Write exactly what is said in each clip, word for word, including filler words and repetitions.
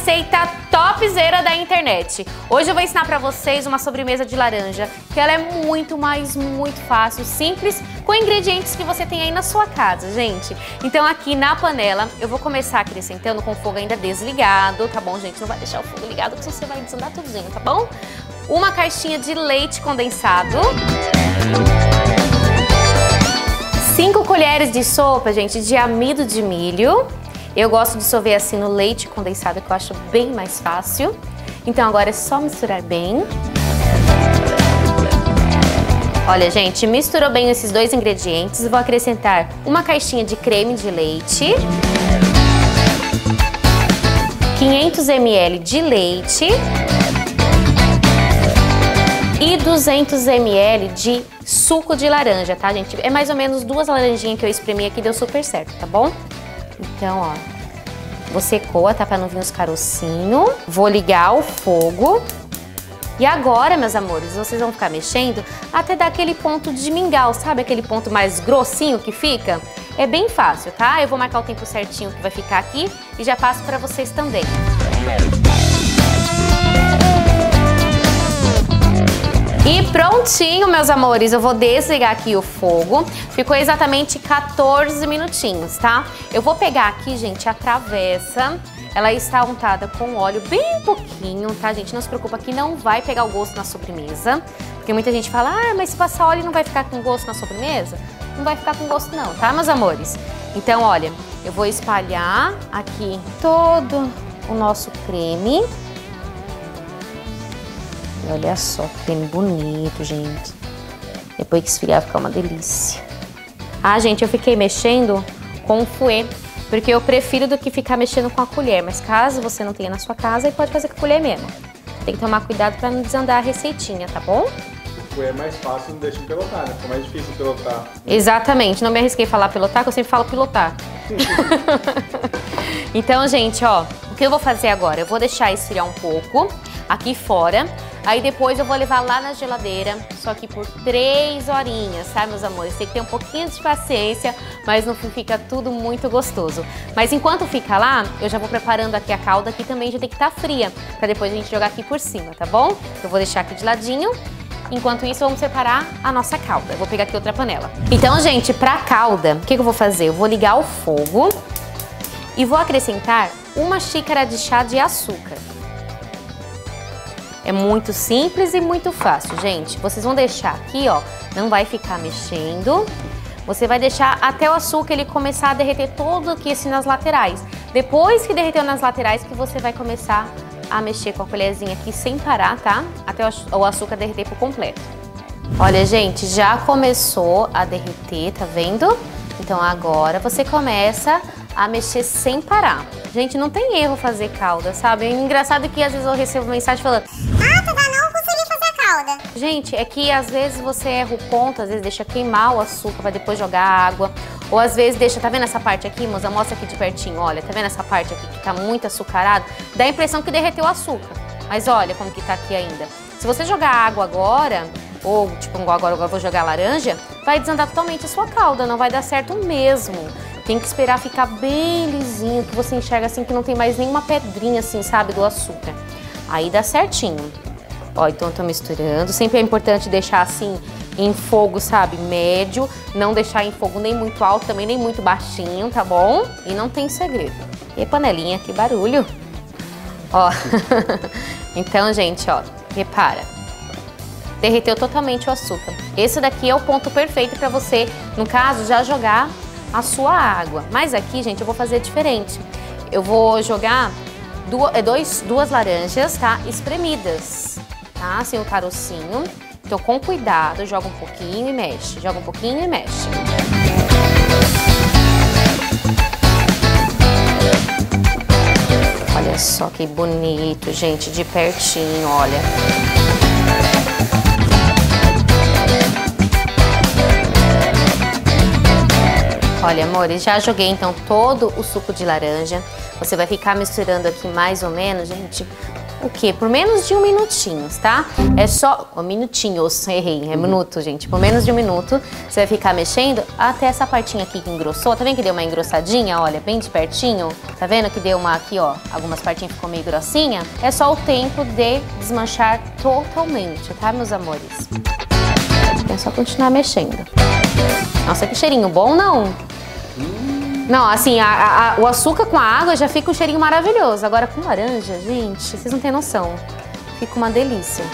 receita topzera da internet. Hoje eu vou ensinar pra vocês uma sobremesa de laranja, que ela é muito, mas muito fácil, simples, com ingredientes que você tem aí na sua casa, gente. Então aqui na panela, eu vou começar acrescentando com o fogo ainda desligado, tá bom, gente? Não vai deixar o fogo ligado, porque você vai desandar tudinho, tá bom? Uma caixinha de leite condensado. cinco colheres de sopa, gente, de amido de milho. Eu gosto de dissolver assim no leite condensado, que eu acho bem mais fácil. Então agora é só misturar bem. Olha, gente, misturou bem esses dois ingredientes. Vou acrescentar uma caixinha de creme de leite, quinhentos mililitros de leite e duzentos mililitros de suco de laranja, tá, gente? É mais ou menos duas laranjinhas que eu espremi aqui, deu super certo, tá bom? Então, ó, você coa, tá? Pra não vir os carocinhos. Vou ligar o fogo. E agora, meus amores, vocês vão ficar mexendo até dar aquele ponto de mingau, sabe? Aquele ponto mais grossinho que fica. É bem fácil, tá? Eu vou marcar o tempo certinho que vai ficar aqui e já passo pra vocês também. E prontinho, meus amores, eu vou desligar aqui o fogo. Ficou exatamente quatorze minutinhos, tá? Eu vou pegar aqui, gente, a travessa. Ela está untada com óleo bem pouquinho, tá, gente? Não se preocupa que não vai pegar o gosto na sobremesa. Porque muita gente fala, ah, mas se passar óleo não vai ficar com gosto na sobremesa? Não vai ficar com gosto não, tá, meus amores? Então, olha, eu vou espalhar aqui todo o nosso creme. Olha só, creme bonito, gente. Depois que esfriar, fica uma delícia. Ah, gente, eu fiquei mexendo com o fouet, porque eu prefiro do que ficar mexendo com a colher. Mas caso você não tenha na sua casa, aí pode fazer com a colher mesmo. Tem que tomar cuidado pra não desandar a receitinha, tá bom? O fouet é mais fácil, não deixa pilotar, né? Fica mais difícil pilotar. Exatamente, não me arrisquei a falar pilotar, que eu sempre falo pilotar. Então, gente, ó, o que eu vou fazer agora? Eu vou deixar esfriar um pouco aqui fora. Aí depois eu vou levar lá na geladeira, só que por três horinhas, tá, meus amores? Tem que ter um pouquinho de paciência, mas no fim fica tudo muito gostoso. Mas enquanto fica lá, eu já vou preparando aqui a calda, que também já tem que estar fria, pra depois a gente jogar aqui por cima, tá bom? Eu vou deixar aqui de ladinho. Enquanto isso, vamos separar a nossa calda. Eu vou pegar aqui outra panela. Então, gente, pra calda, o que que eu vou fazer? Eu vou ligar o fogo e vou acrescentar uma xícara de chá de açúcar. É muito simples e muito fácil, gente. Vocês vão deixar aqui, ó, não vai ficar mexendo. Você vai deixar até o açúcar ele começar a derreter todo aqui assim nas laterais. Depois que derreteu nas laterais que você vai começar a mexer com a colherzinha aqui sem parar, tá? Até o açúcar derreter por completo. Olha, gente, já começou a derreter, tá vendo? Então agora você começa a mexer sem parar. Gente, não tem erro fazer calda, sabe? É engraçado que às vezes eu recebo mensagem falando: ah, tu não consegui fazer a calda. Gente, é que às vezes você erra o ponto, às vezes deixa queimar o açúcar pra depois jogar água. Ou às vezes deixa, tá vendo essa parte aqui, moça? Mostra aqui de pertinho, olha, tá vendo essa parte aqui que tá muito açucarado? Dá a impressão que derreteu o açúcar. Mas olha como que tá aqui ainda. Se você jogar água agora, ou tipo, agora, agora eu vou jogar laranja, vai desandar totalmente a sua calda, não vai dar certo mesmo. Tem que esperar ficar bem lisinho, que você enxerga assim que não tem mais nenhuma pedrinha assim, sabe, do açúcar. Aí dá certinho. Ó, então eu tô misturando. Sempre é importante deixar assim em fogo, sabe, médio. Não deixar em fogo nem muito alto, também nem muito baixinho, tá bom? E não tem segredo. E panelinha, que barulho. Ó, então, gente, ó, repara. Derreteu totalmente o açúcar. Esse daqui é o ponto perfeito pra você, no caso, já jogar a sua água. Mas aqui, gente, eu vou fazer diferente. Eu vou jogar duas, dois, duas laranjas, tá? Espremidas, tá? Sem o carocinho. Então, com cuidado, joga um pouquinho e mexe. Joga um pouquinho e mexe. Olha só que bonito, gente, de pertinho, olha. Olha, amores, já joguei então todo o suco de laranja. Você vai ficar misturando aqui mais ou menos, gente, o quê? Por menos de um minutinho, tá? É só... Um minutinhos, errei, é minuto, gente. Por menos de um minuto, você vai ficar mexendo até essa partinha aqui que engrossou. Tá vendo que deu uma engrossadinha? Olha, bem de pertinho. Tá vendo que deu uma aqui, ó, algumas partinhas ficou meio grossinha? É só o tempo de desmanchar totalmente, tá, meus amores? É só continuar mexendo. Nossa, que cheirinho bom, não? Não, assim, a, a, o açúcar com a água já fica um cheirinho maravilhoso. Agora com laranja, gente, vocês não têm noção. Fica uma delícia.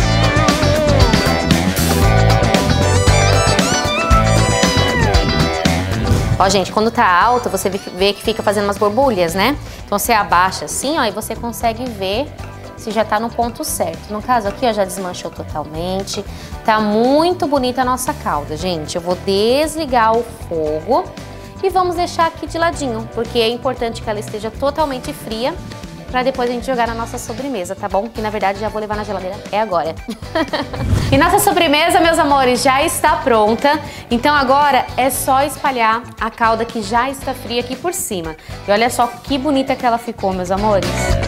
Ó, gente, quando tá alto, você vê que fica fazendo umas borbulhas, né? Então você abaixa assim, ó, e você consegue ver se já tá no ponto certo. No caso aqui, ó, já desmanchou totalmente. Tá muito bonita a nossa calda, gente. Eu vou desligar o fogo. E vamos deixar aqui de ladinho, porque é importante que ela esteja totalmente fria para depois a gente jogar na nossa sobremesa, tá bom? Que na verdade já vou levar na geladeira, é agora. E nossa sobremesa, meus amores, já está pronta. Então agora é só espalhar a calda que já está fria aqui por cima. E olha só que bonita que ela ficou, meus amores.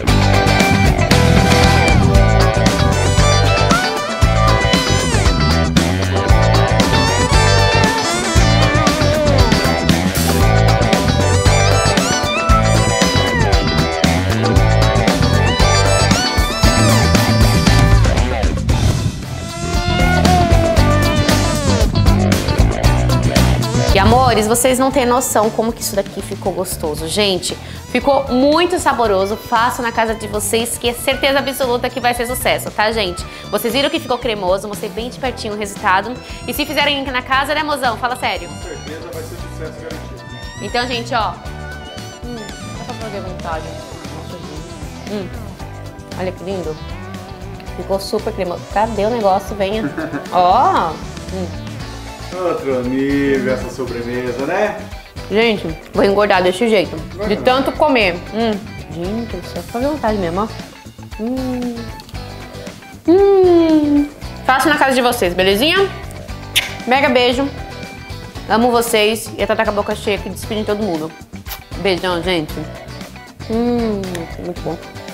E amores, vocês não têm noção como que isso daqui ficou gostoso, gente. Ficou muito saboroso, façam na casa de vocês, que é certeza absoluta que vai ser sucesso, tá, gente? Vocês viram que ficou cremoso, mostrei bem de pertinho o resultado. E se fizerem aqui na casa, né, mozão? Fala sério. Com certeza vai ser sucesso garantido. Então, gente, ó. Hum, dá pra fazer vontade. Hum, olha que lindo. Ficou super cremoso. Cadê o negócio? Venha. Ó. Hum. Outro nível essa sobremesa, né? Gente, vou engordar desse jeito. Vai de não. Tanto comer. Hum. Gente, isso é só vontade mesmo, ó. Hum. Hum. Faço na casa de vocês, belezinha? Mega beijo. Amo vocês. E a Tata com a boca cheia aqui despedindo todo mundo. Beijão, gente. Hum, muito bom.